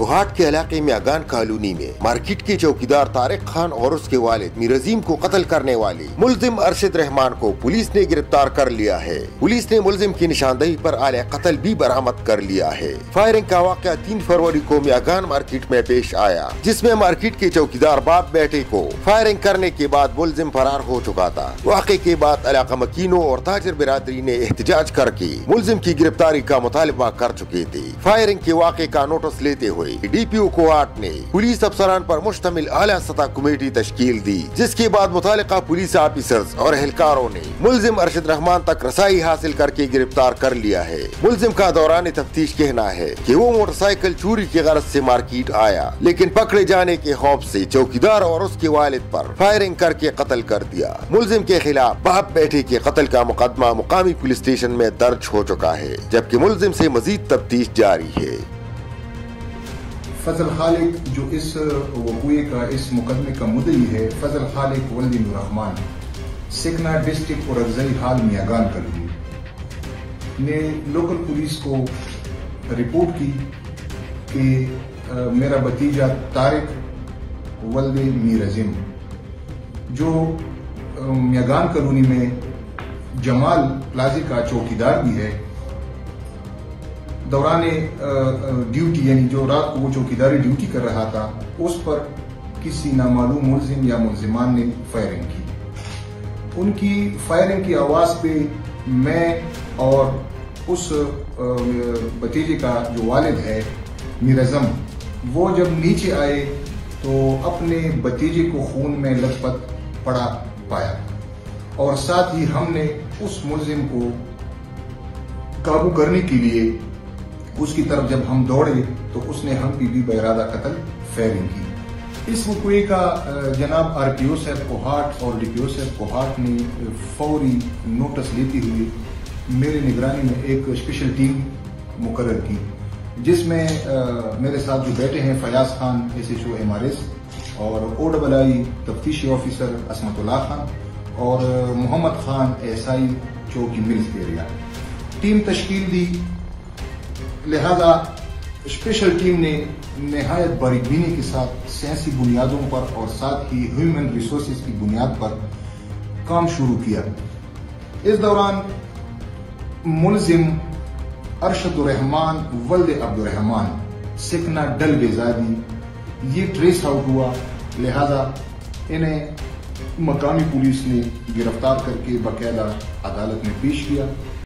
کوہاٹ کے علاقے میں اگان کالونی میں مارکیٹ کے چوکیدار طارق خان اور اس کے والد میر عظیم کو قتل کرنے والے ملزم ارشد رحمان کو پولیس نے گرفتار کر لیا ہے۔ پولیس نے ملزم کی نشاندہی پر آلہ قتل بھی برآمد کر لیا ہے۔ فائرنگ کا واقعہ 3 فروری کو میاگان مارکیٹ میں پیش آیا، جس میں مارکیٹ کے چوکیدار باپ بیٹے کو فائرنگ کرنے کے بعد ملزم فرار ہو چکا تھا۔ واقعے کے بعد علاقہ مکینوں اور تاجر برادری نے احتجاج کر کے ملزم کی گرفتاری کا مطالبہ کر چکے تھے۔ فائرنگ کے واقعے کا نوٹس لیتے ہوئے ڈی پی او کوہاٹ نے پولیس افسران پر مشتمل اعلیٰ سطح کمیٹی تشکیل دی، جس کے بعد متعلقہ پولیس آفیسرز اور اہلکاروں نے ملزم ارشد رحمان تک رسائی حاصل کر کے گرفتار کر لیا ہے۔ ملزم کا دوران تفتیش کہنا ہے کہ وہ موٹر سائیکل چوری کی غرض سے مارکیٹ آیا، لیکن پکڑے جانے کے خوف سے چوکیدار اور اس کے والد پر فائرنگ کر کے قتل کر دیا۔ ملزم کے خلاف باپ بیٹے کے قتل کا مقدمہ مقامی پولیس اسٹیشن میں درج ہو چکا ہے، جبکہ ملزم سے مزید تفتیش جاری ہے۔ فضل خالق جو اس وقوعے کا اس مقدمے کا مدعی ہے، فضل خالق ولد الرحمان سکنا ڈسٹرکٹ اور افضلی حال میاگان کالونی نے لوکل پولیس کو رپورٹ کی کہ میرا بھتیجا طارق ولد میر عظیم جو میاگان کالونی میں جمال پلازے کا چوکیدار بھی ہے، دوران ڈیوٹی یعنی جو رات کو وہ چوکیداری ڈیوٹی کر رہا تھا، اس پر کسی نامعلوم ملزم یا ملزمان نے فائرنگ کی۔ ان کی فائرنگ کی آواز پہ میں اور اس بھتیجے کا جو والد ہے میر اعظم، وہ جب نیچے آئے تو اپنے بھتیجے کو خون میں لت پت پڑا پایا، اور ساتھ ہی ہم نے اس ملزم کو قابو کرنے کے لیے اس کی طرف جب ہم دوڑے تو اس نے ہم پہ بھی بارادہ قتل فائرنگ کی۔ اس وقوعے کا جناب آر پی او صاحب کوہاٹ اور ڈی پی او صاحب کوہاٹ نے فوری نوٹس لیتے ہوئے میرے نگرانی میں ایک اسپیشل ٹیم مقرر کی، جس میں میرے ساتھ جو بیٹے ہیں فیاض خان SHO MRS اور OII تفتیشی آفیسر عصمت اللہ خان اور محمد خان SI چوکی ملز ایریا ٹیم تشکیل دی۔ لہذا اسپیشل ٹیم نے نہایت باریک بینی کے ساتھ سائنسی بنیادوں پر اور ساتھ ہی ہیومن ریسورسز کی بنیاد پر کام شروع کیا۔ اس دوران ملزم ارشد الرحمان ولد عبد الرحمان سکنا ڈل بیزادی یہ ٹریس آؤٹ ہوا، لہذا انہیں مقامی پولیس نے گرفتار کر کے باقاعدہ عدالت میں پیش کیا۔